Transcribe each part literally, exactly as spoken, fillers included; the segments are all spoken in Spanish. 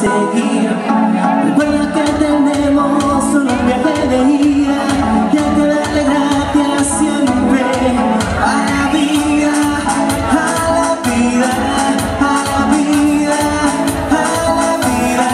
seguir. Recuerda que tenemos solo un viaje de ida y hay que darle gracias siempre a la vida, a la vida, a la vida, a la vida.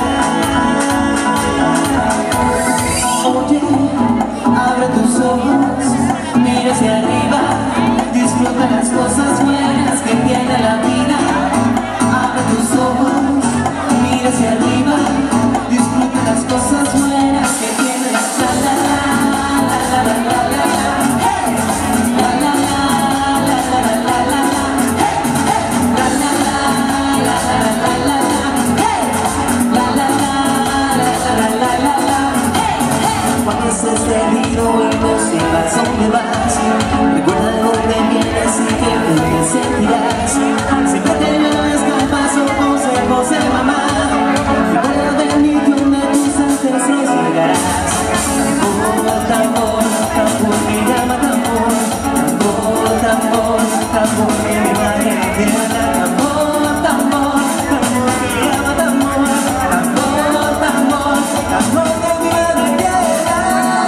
Oye, abre tus ojos, mira hacia arriba, disfruta las cosas buenas que tiene la vida. Abre tus ojos, mira hacia arriba, disfruta las cosas buenas que tiene la la la la la la la la la. Hey, la la la la la la la la la. Hey, la la la la la la la la. Hey, la la la la la la la la. Hey, hey. Cuando estés perdido y no sepas dónde vas, recuerda de dónde vienes y que te sentirás. Siempre que lleves capaz o consejos de mamá, recuerda bendición de tus ancestros llegarás. Tambor, tambor, tambor que llama tambor. Tambor, tambor, tambor que mi madre me tierra. Tambor, tambor, tambor que llama tambor. Tambor, tambor, tambor que mi madre tierra.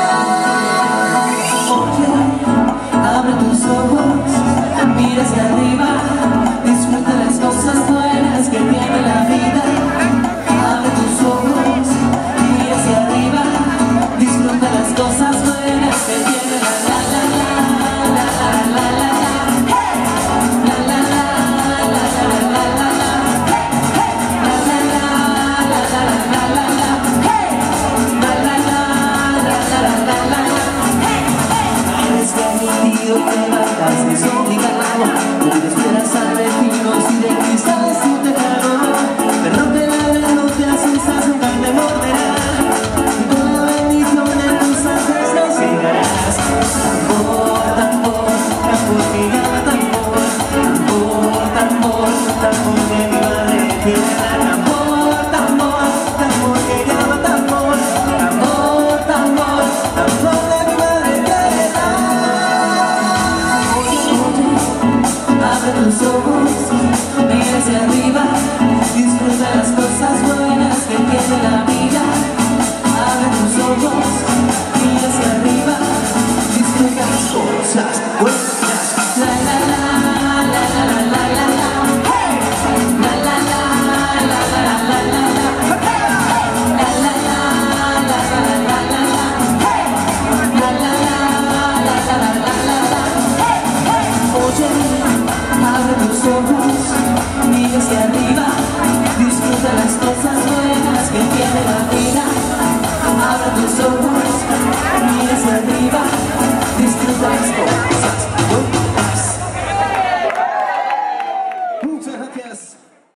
Oye, abre tus ojos, mira hacia arriba, disfruta las cosas buenas que tiene la vida. Abre tus ojos, mira hacia arriba, disfruta las cosas buenas que tiene la la la la la la la la. Hey, la la la la la la la la. Hey, hey, la la la la la la la la. Hey, la la la la la la la la. Hey, hey. Eres permitido que bajas desobligado, no tienes piedras al vecino si de cristal es tu tejado. Pero que la ley no te asustas, nunca te morderá. Con la bendición de tus ancestros llegarás. Tambor, tambor, tambor que llama tambor. Tambor, tambor, tambor que mi madre tierra. Tambor, tambor, tambor que llama tambor. Tambor, tambor, tambor de mi madre tierra. Abre tus ojos, mira hacia arriba, disfruta las cosas buenas que tiene la vida. Abre tus ojos, mira hacia arriba, disfruta las cosas buenas. La la la la la la la la la. Hey, la la la la la la la la la. Hey, la la la la la la la la la. Hey, la la la la la la la la la. Hey, hey. Oye, abre tus ojos, mira hacia arriba, disfruta las cosas buenas que tiene la vida. Abre tus ojos.